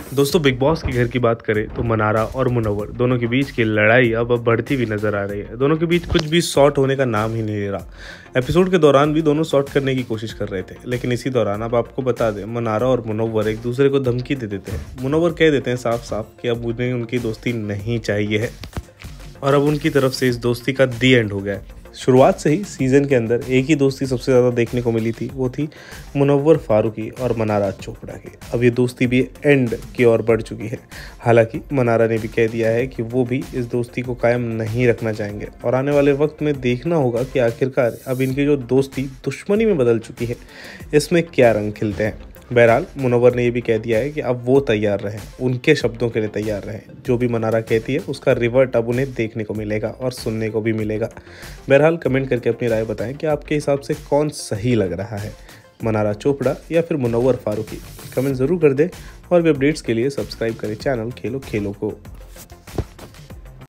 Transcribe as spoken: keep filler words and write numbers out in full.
दोस्तों big boss के घर की बात करें तो मनारा और मुनव्वर दोनों के बीच की लड़ाई अब अब बढ़ती हुई नजर आ रही है। दोनों के बीच कुछ भी सॉर्ट होने का नाम ही नहीं ले रहा। एपिसोड के दौरान भी दोनों सॉर्ट करने की कोशिश कर रहे थे, लेकिन इसी दौरान अब आपको बता दें मनारा और मुनव्वर एक दूसरे को धमकी दे देते हैं। मुनव्वर कह देते हैं साफ साफ कि अब उन्हें उनकी दोस्ती नहीं चाहिए है और अब उनकी तरफ से इस दोस्ती का दी एंड हो गया है। शुरुआत से ही सीजन के अंदर एक ही दोस्ती सबसे ज़्यादा देखने को मिली थी, वो थी मुनव्वर फारूकी और मनारा चोपड़ा की। अब ये दोस्ती भी एंड की ओर बढ़ चुकी है। हालांकि मनारा ने भी कह दिया है कि वो भी इस दोस्ती को कायम नहीं रखना चाहेंगे और आने वाले वक्त में देखना होगा कि आखिरकार अब इनकी जो दोस्ती दुश्मनी में बदल चुकी है, इसमें क्या रंग खिलते हैं। बहरहाल मुनव्वर ने यह भी कह दिया है कि अब वो तैयार रहें, उनके शब्दों के लिए तैयार रहें। जो भी मनारा कहती है उसका रिवर्ट अब उन्हें देखने को मिलेगा और सुनने को भी मिलेगा। बहरहाल कमेंट करके अपनी राय बताएं कि आपके हिसाब से कौन सही लग रहा है, मनारा चोपड़ा या फिर मुनव्वर फारूकी। कमेंट ज़रूर कर दें और भी अपडेट्स के लिए सब्सक्राइब करें चैनल खेलो खेलो को।